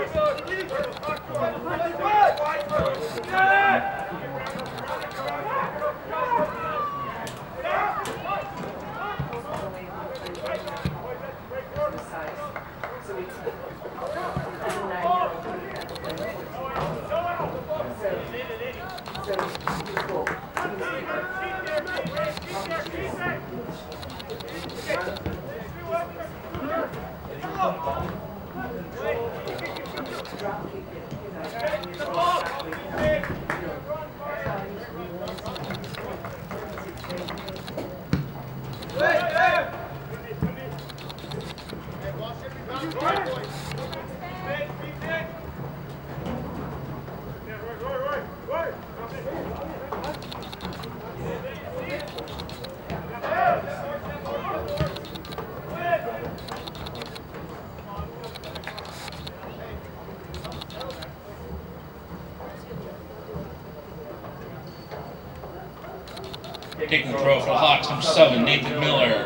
Taking the throw for the Hawks, number 7, Nathan Miller.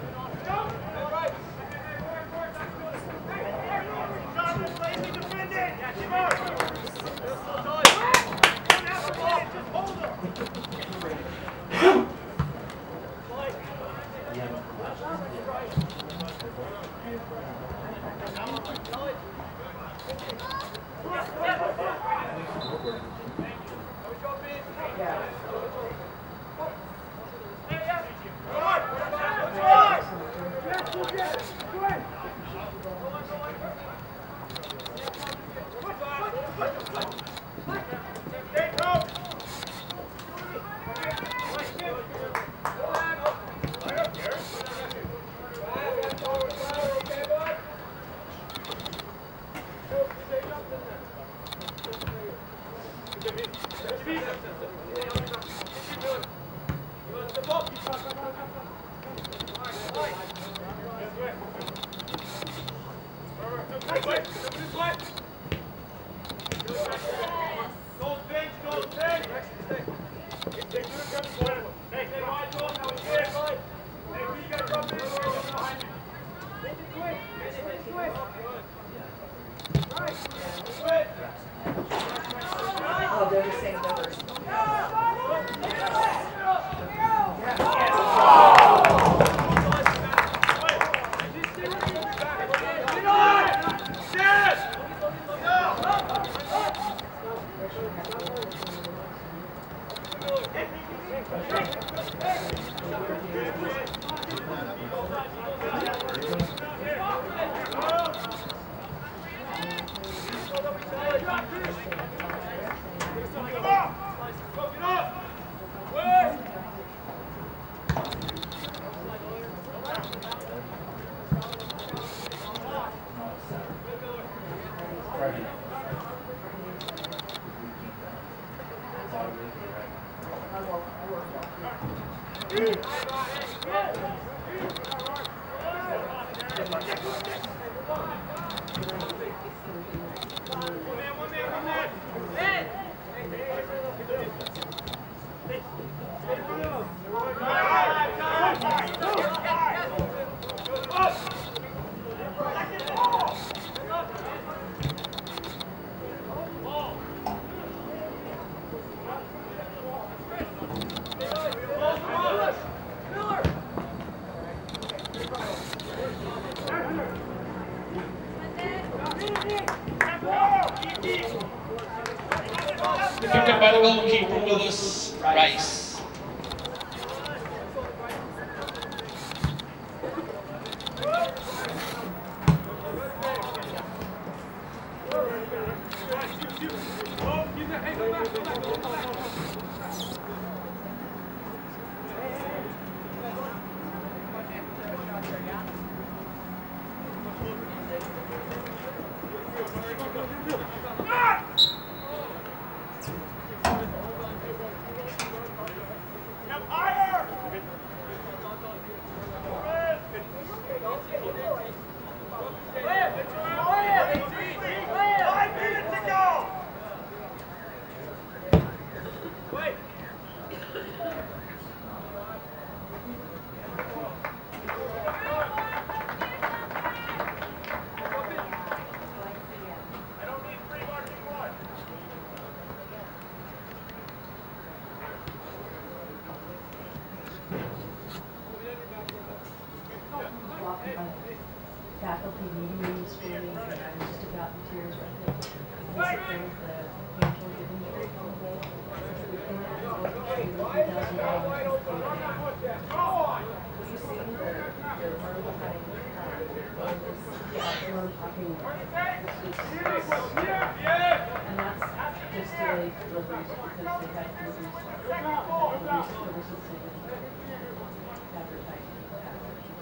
Picked up by the goalkeeper, Willis Rice. faculty meeting this morning, and I was just about in tears right there. There was the financial giving tree from the bowl. We came out and voted $2,000. Have you seen the road behind we're talking about? And that's just delayed deliveries because they had to reduce services so they didn't advertise for that.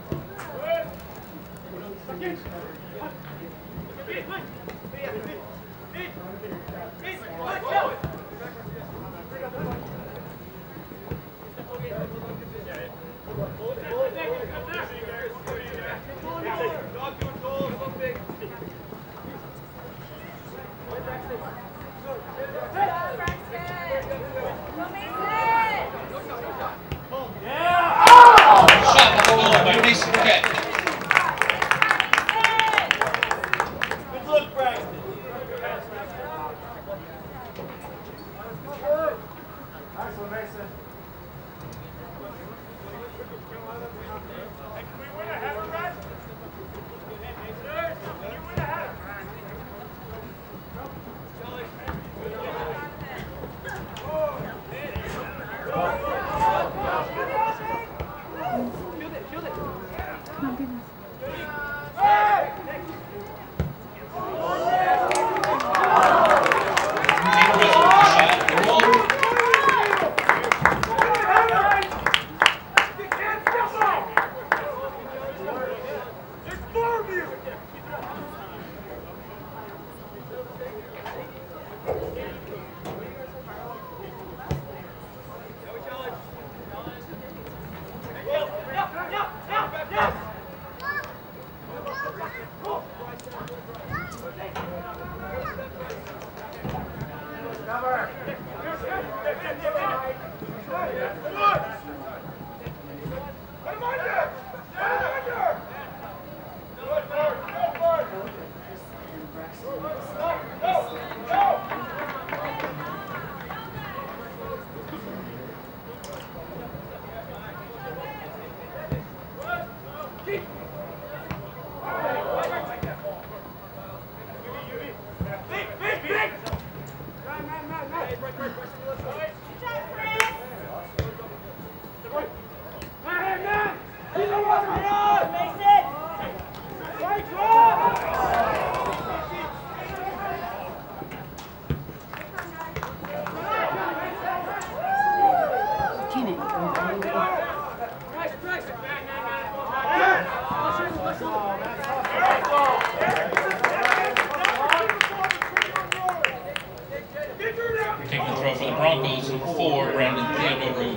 Taking the throw for the Broncos and 4, Brandon Theodore.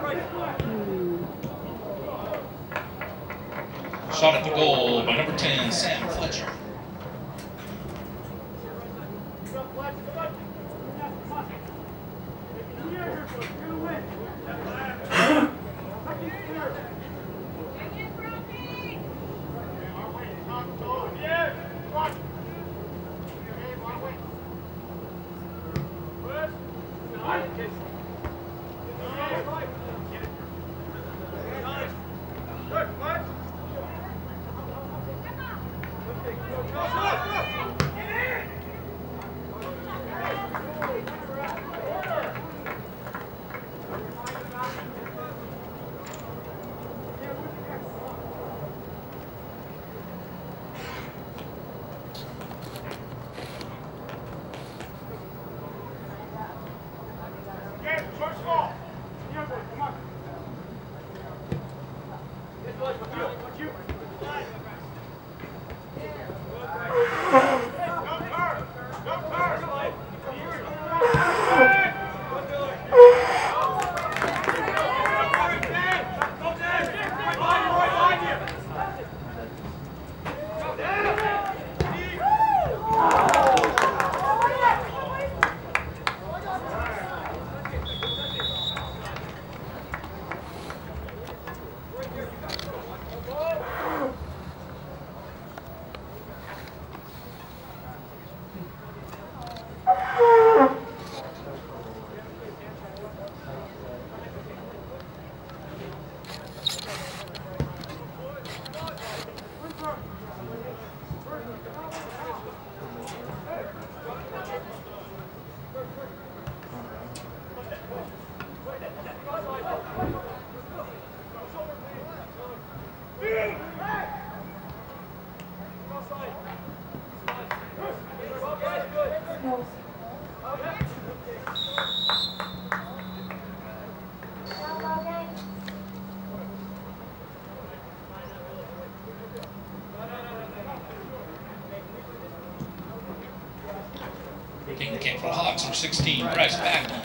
Shot at the goal by number 10, Sam Fletcher. Taking the kick for the Hawks, number 16, Bryce Bagley.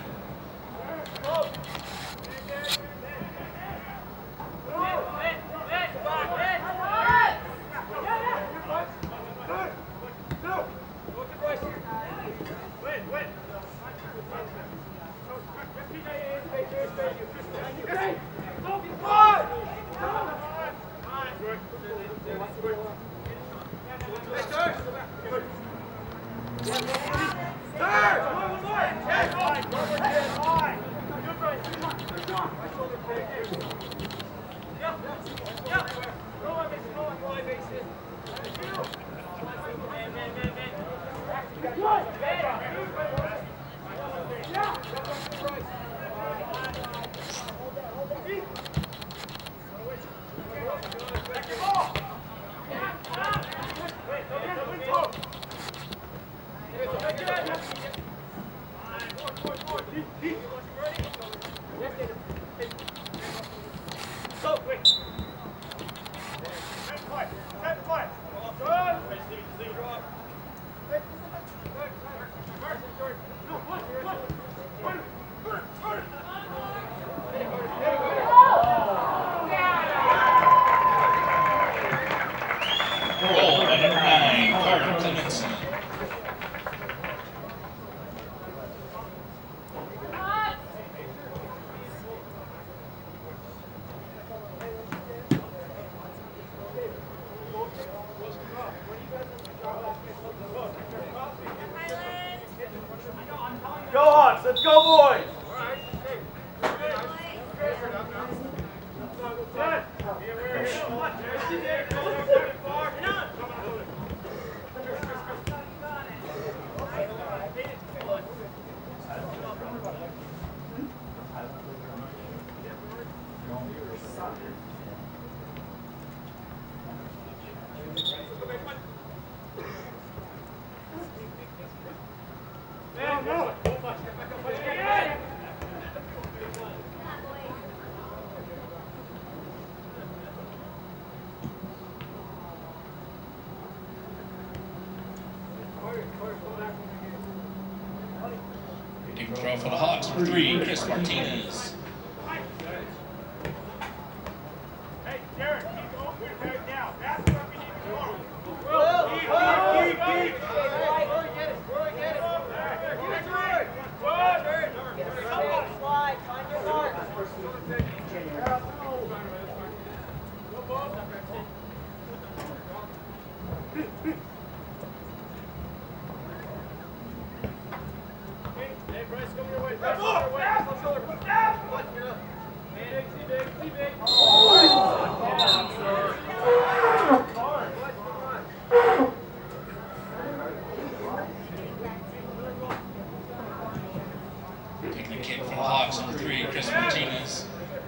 Goal by number 9, Carter Clemenson. Go Hawks, let's go boys! Taking throw for the Hawks, number 3, Chris Martinez. Hey, Derek, keep going. We're now. That's where we need to go. Chris Martinez.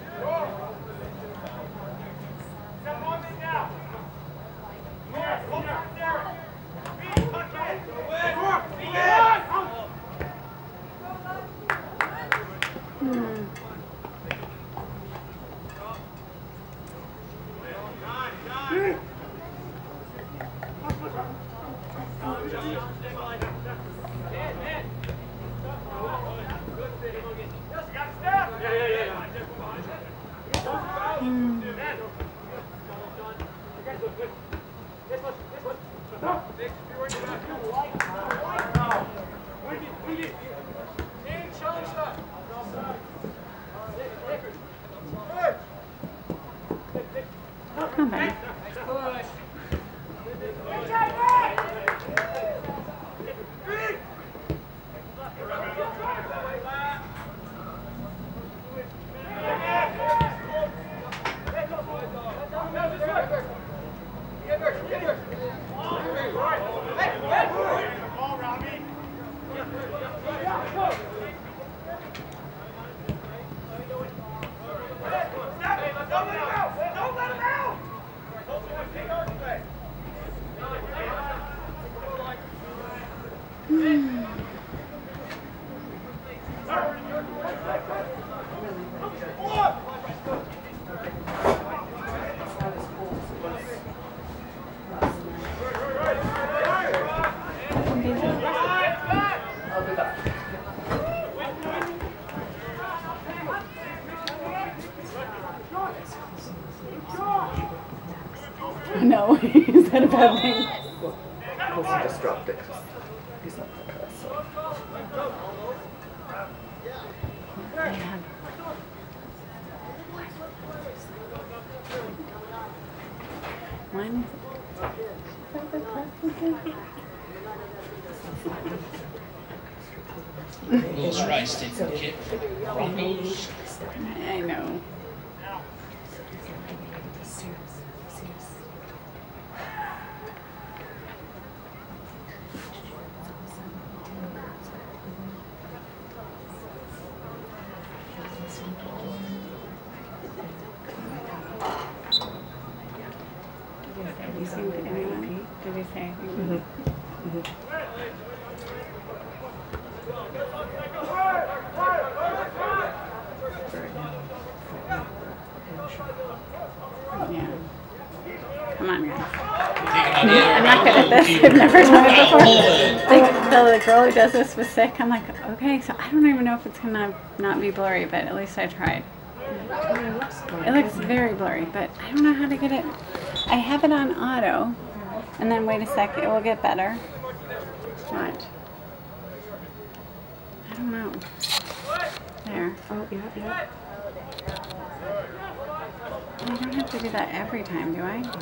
Come on. No, is that a bad thing? Well, he just dropped it. He's not the best, so. One. Willis Rice taking the kick for the Broncos. I know. Did he say anything? Yeah. Come on, guys. I'm not good at this. I've never done it before. The girl who does this was sick. I'm like, okay, so I don't even know if it's gonna not be blurry, but at least I tried. It looks very blurry, but I don't know how to get it. I have it on auto, and then wait a sec, it will get better. Watch. I don't know. There. Oh, yeah. I don't have to do that every time, do I?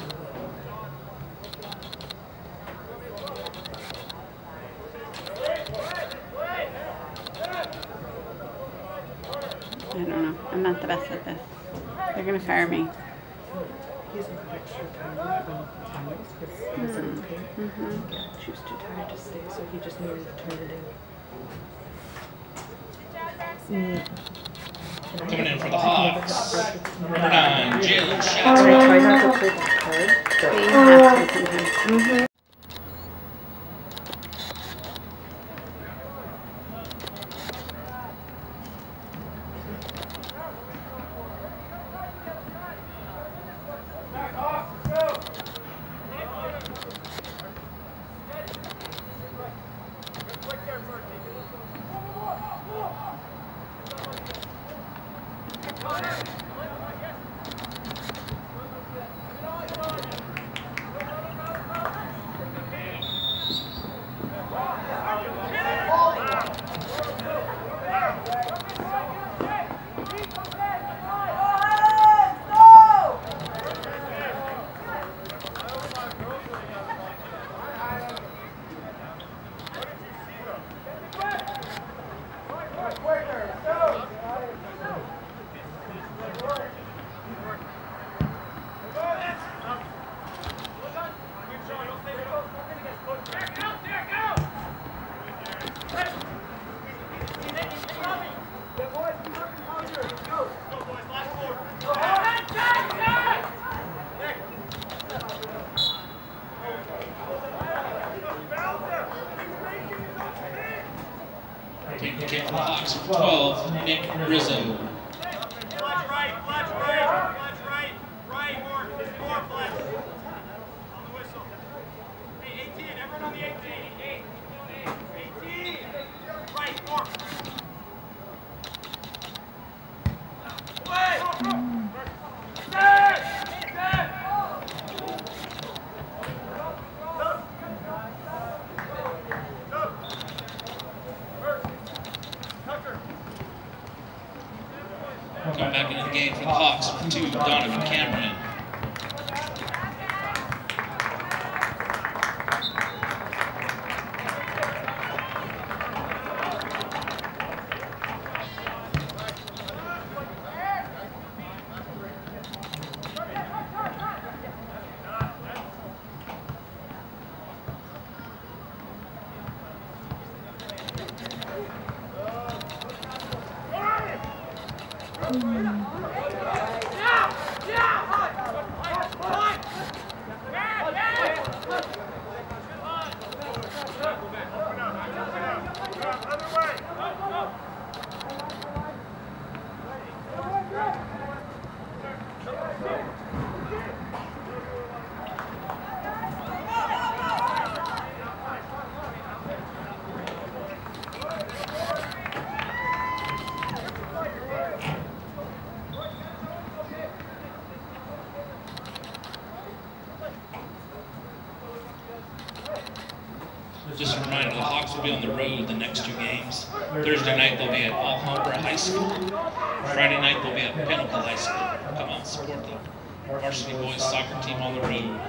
I don't know. I'm not the best at this. They're gonna fire me. He's an extra tired on finals because he's in pain. Yeah, she was too tired to stay, so he just needed to turn it in. Coming in for the Hawks. Number 9, Jalen And Shattuck. I try not to play that card, But but you have to sometimes. kick for the Hawks for 12, Nick Rizzo. Coming back into the game for the Hawks for 2, Donovan Cameron. Just a reminder, the Hawks will be on the road the next 2 games. Thursday night they'll be at Alhambra High School. Friday night they'll be at Pinnacle High School. Come out and support the varsity boys soccer team on the road.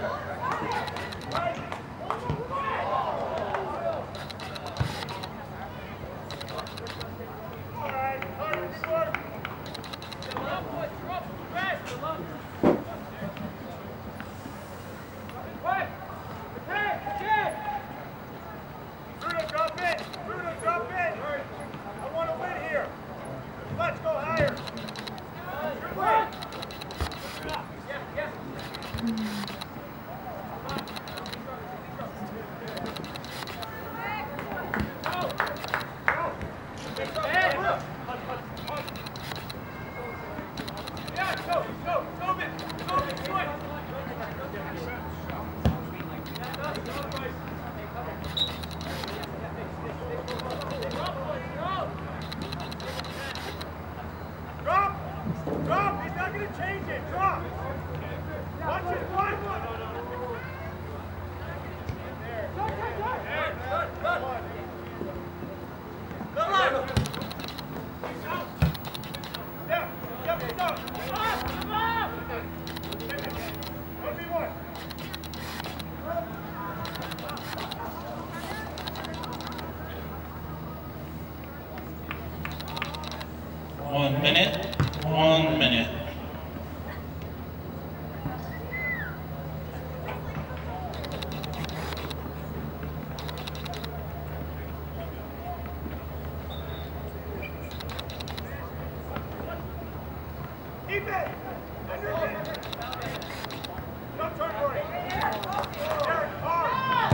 Drop! He's not going to change it! Drop! Watch it! Watch it! One minute. Keep it! Don't turn for it! Derek, hard!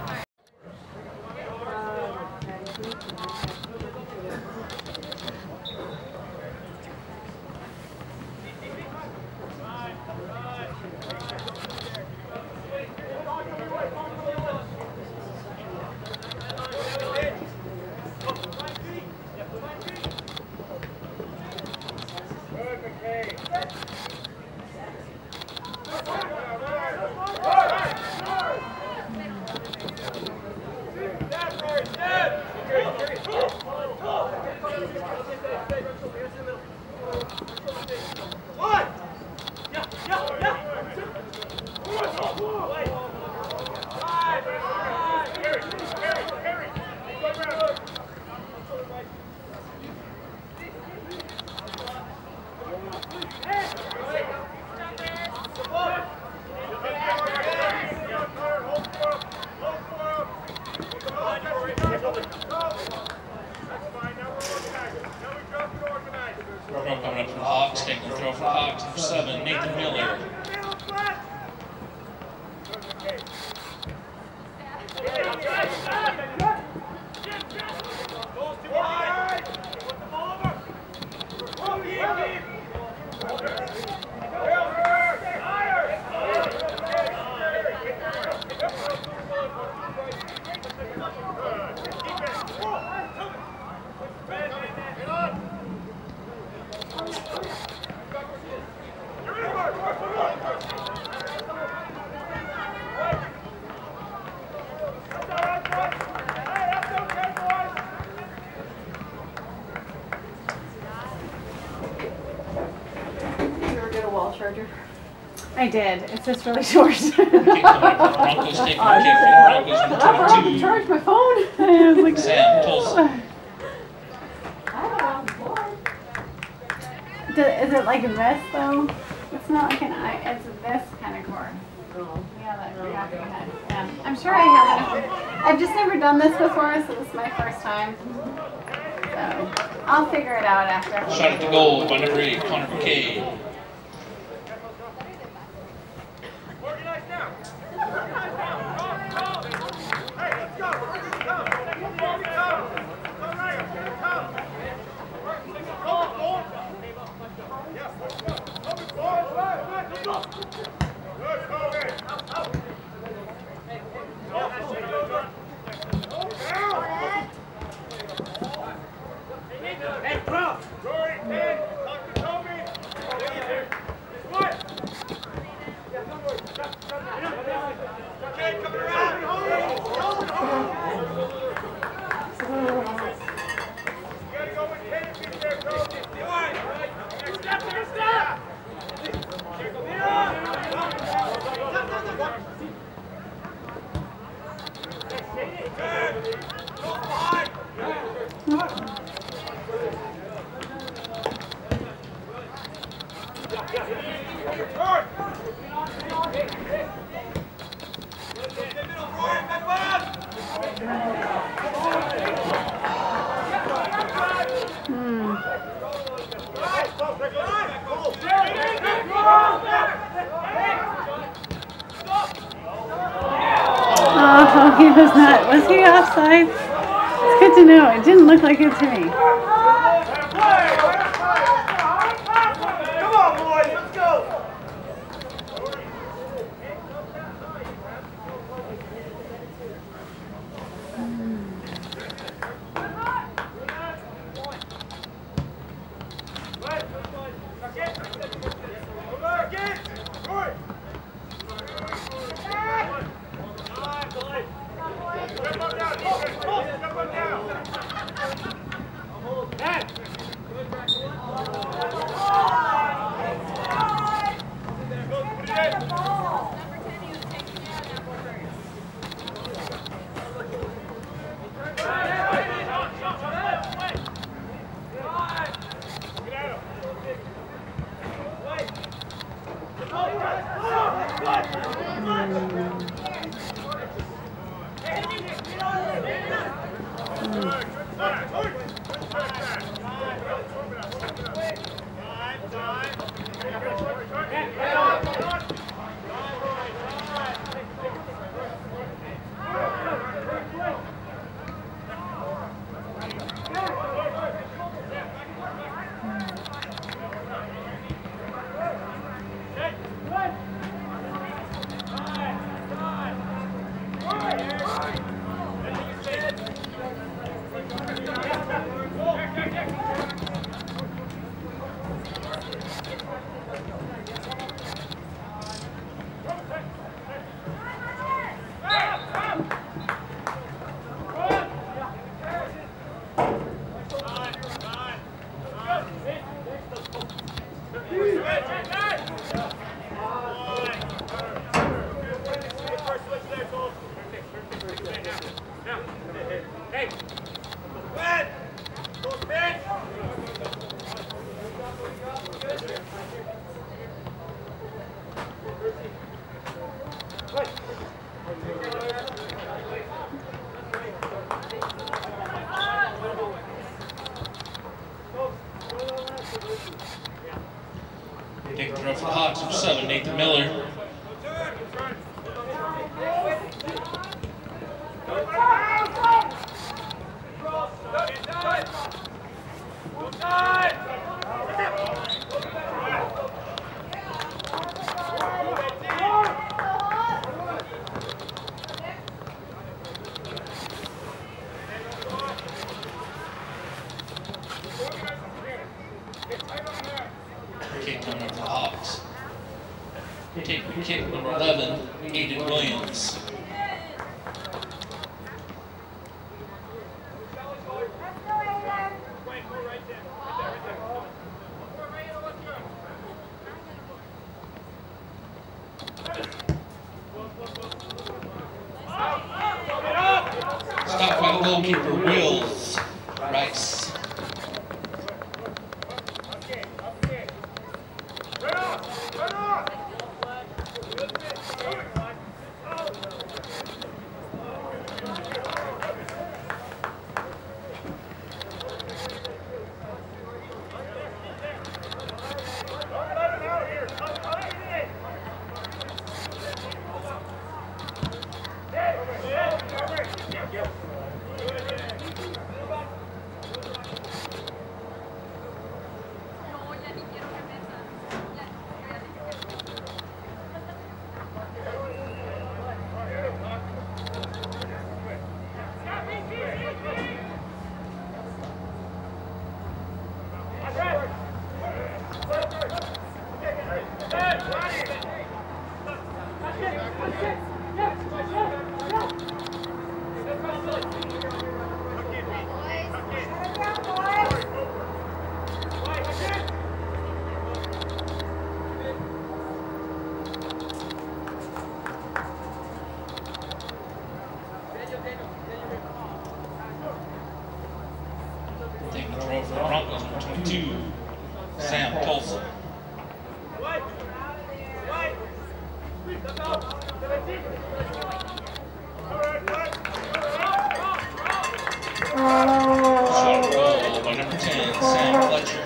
Coming up for the Hawks, taking the throw for the Hawks, number 7, Nathan Miller. Goes too high! I did. It's just really short. Kick coming up. Broncos taking a kick for the Broncos in I forgot to 22. charge my phone. I was like, Sam Tolson. Is it like this though? It's not like an eye. It's this kind of cord. No. Yeah, that No. yeah, yeah. I'm sure I have it. I've just never done this before, so this is my first time. So I'll figure it out after. Shot at the goal by number 8, Connor McKay. Organize now. Organize now. Go. Hey, let's go. Go. Go right. Go. Yes, let's go. Let's go. Good, go, man. Hey, bro. Rory, Ted, talk to Toby. What? Okay, coming around. You gotta go with Ted and be there, Toby. One. Step. Oh, he was not. Was he offside? It's good to know. It didn't look like it to me. Come on, boys, let's go. Taking throw for the Hawks of 7, Nathan Miller. Kick coming up for the Hawks. Taking kick number 11, Aiden Williams. goalkeeper, Wills Rice. Taking the throw for the Broncos, number 22, Sam Tolson. Shot roll by number 10, Sam Fletcher.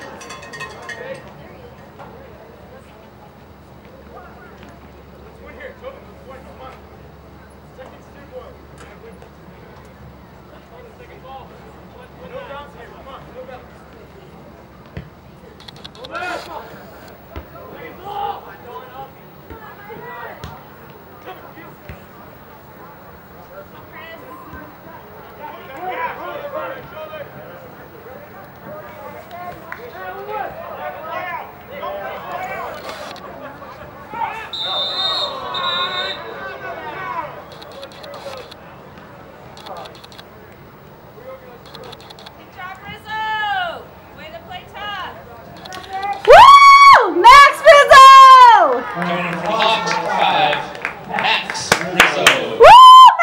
Coming in for the Hawks, 5, Max Rizzo. Woo,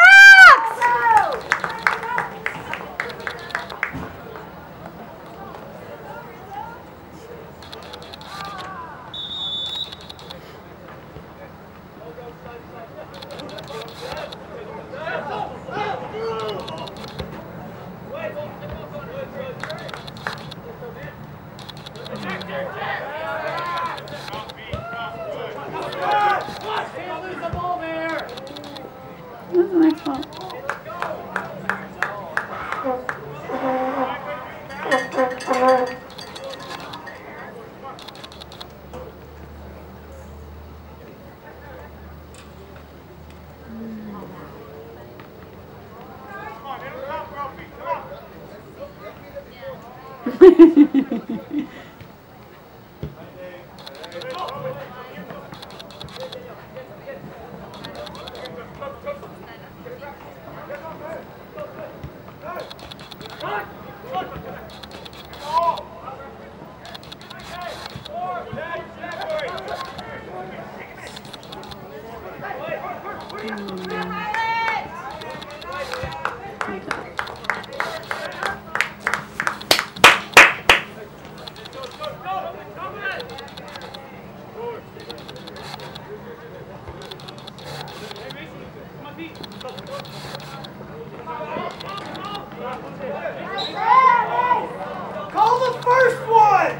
That's my fault. Call the first one!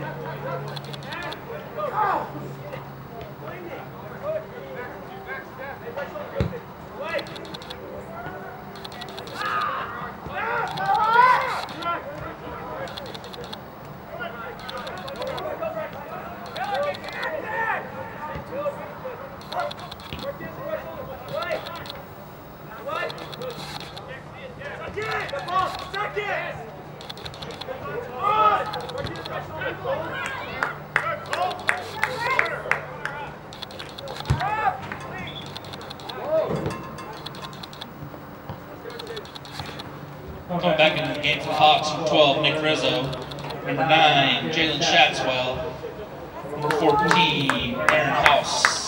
Coming back into the game for the Hawks, number 12, Nick Rizzo. Number 9, Jalen Shatswell. Number 14, Aaron House.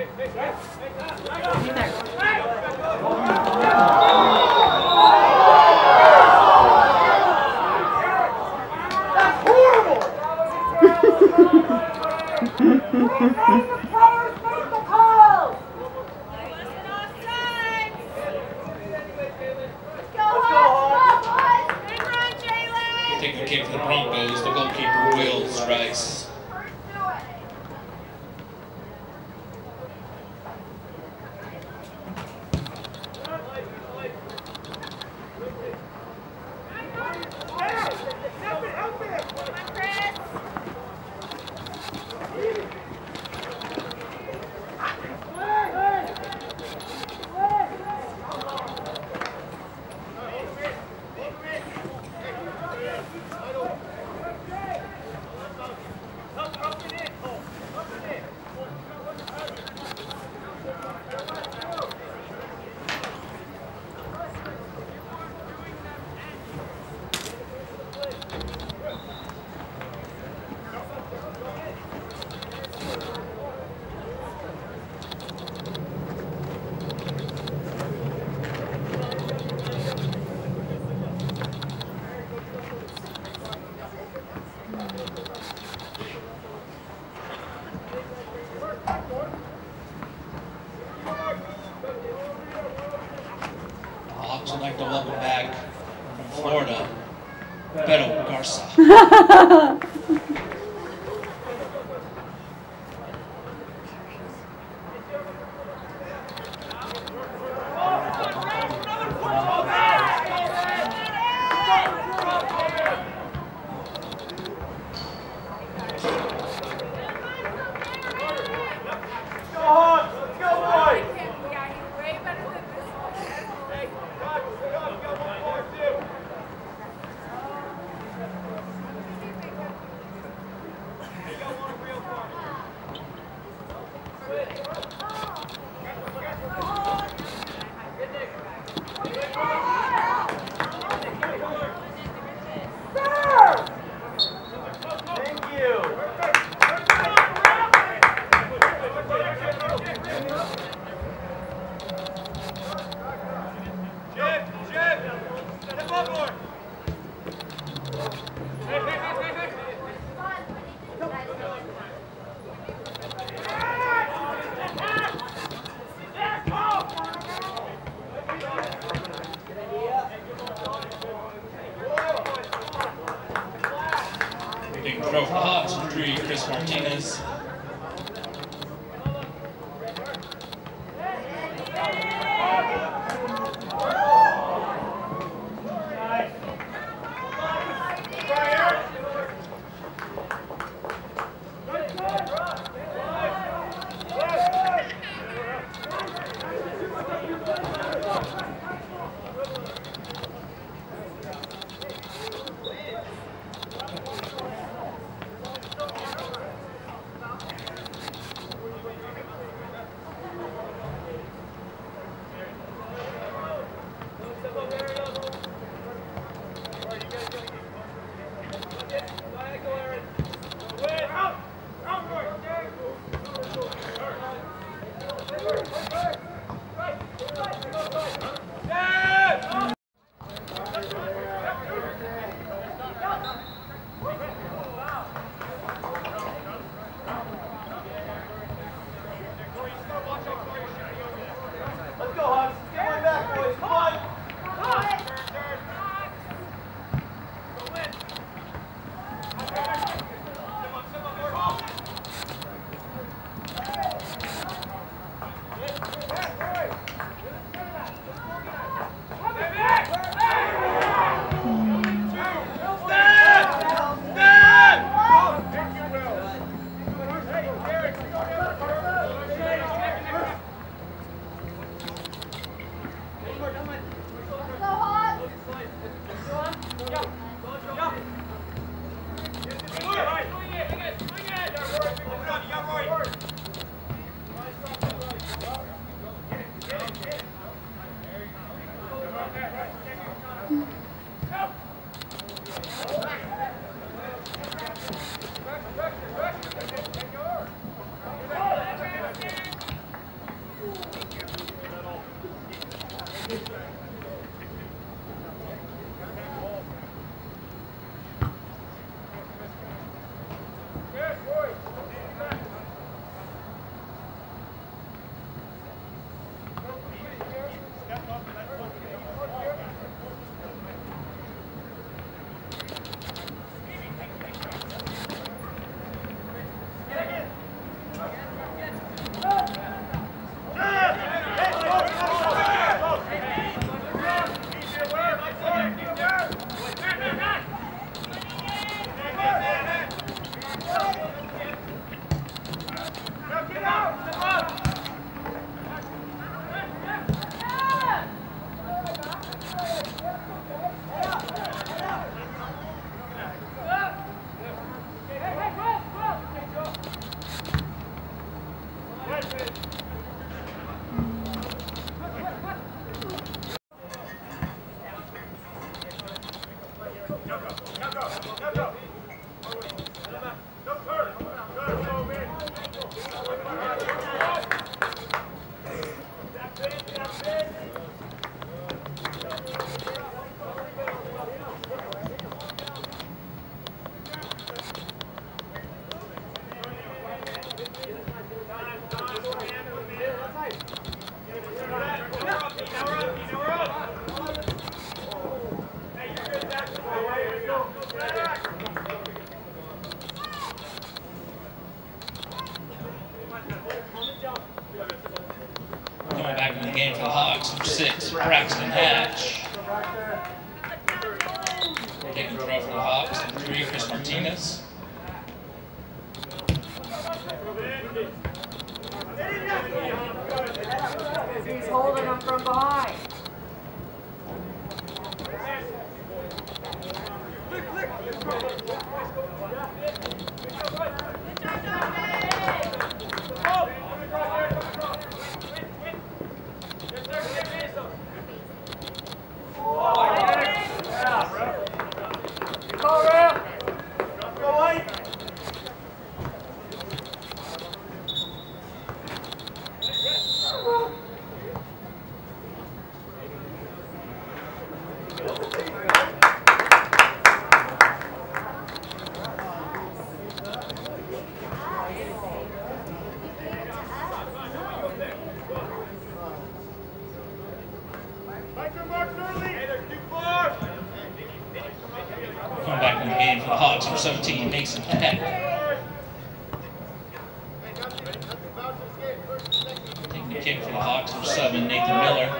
Taking a kick for the Broncos, the goalkeeper, Wills Rice. Hawks would like to welcome back from Florida, Beto Garza. Coming back in the game for the Hawks, number 6, Braxton Hatch. Taking throw for the Hawks, number 3, Chris Martinez. He's holding him from behind. Coming back in the game for the Hawks, number 17, Mason Peck. Taking the kick for the Hawks, number 7, Nathan Miller.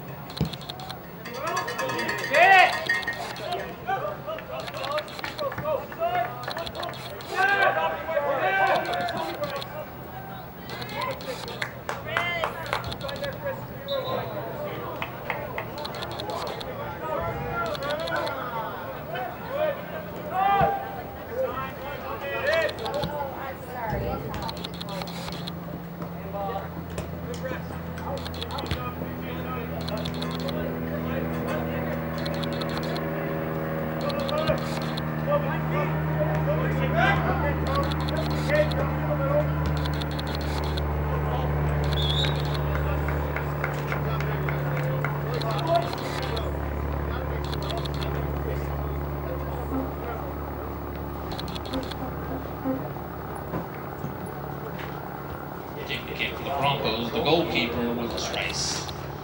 Taking the kick for the Broncos, the goalkeeper, Willis Rice.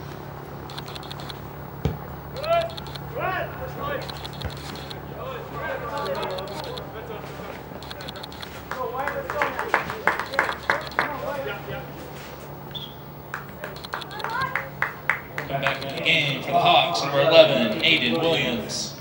Come back in the game for the Hawks, number 11, Aiden Williams.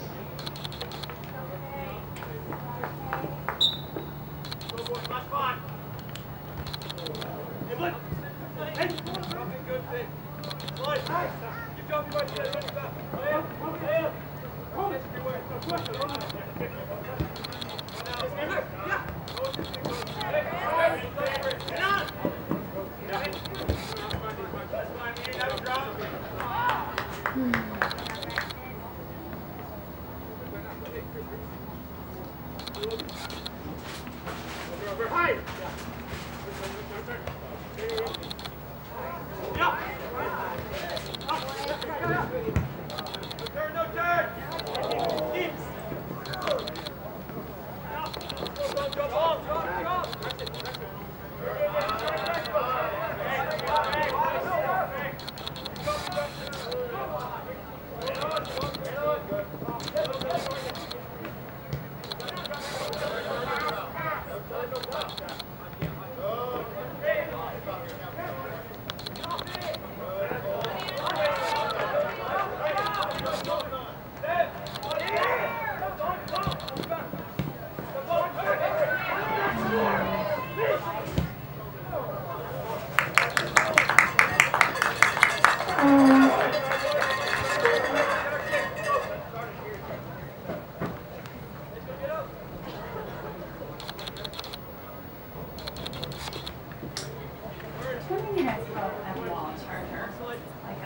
What do you guys call a wall charger? Like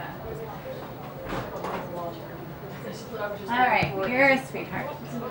a. All right, you're a sweetheart.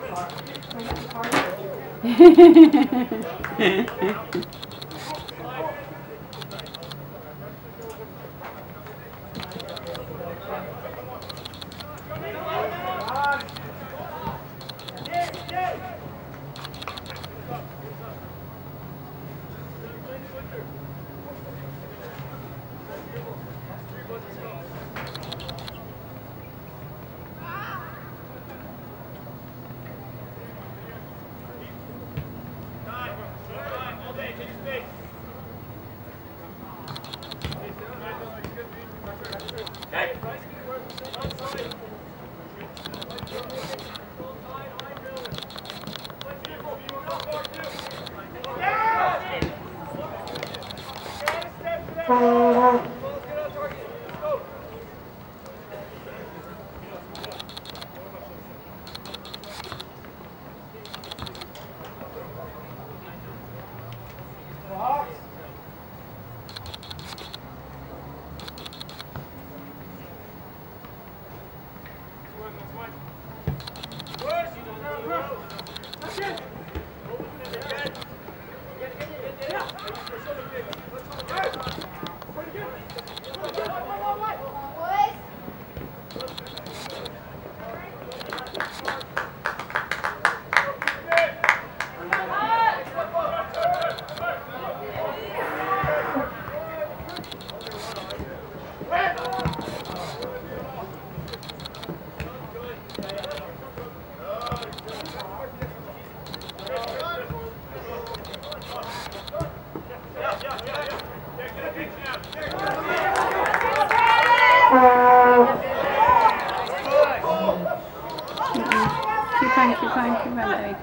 Keep on, baby.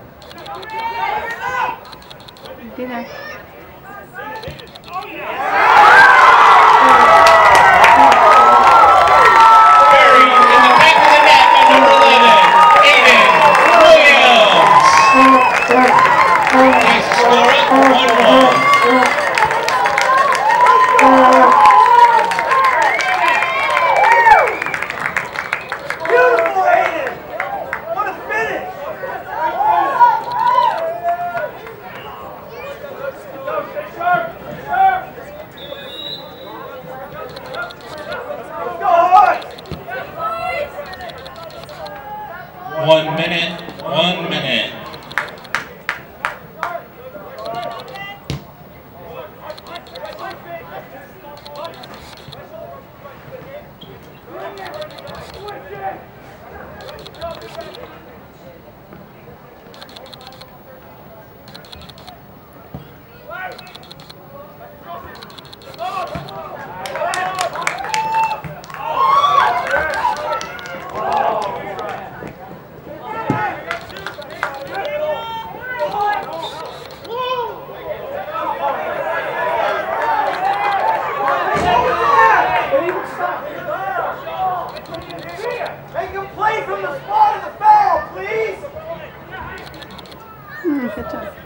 Be there. Buried in the back of the net by number 11, Aiden Williams. Nice to score it, 1-1. One minute. Make him play from the spot of the foul, please! Good job.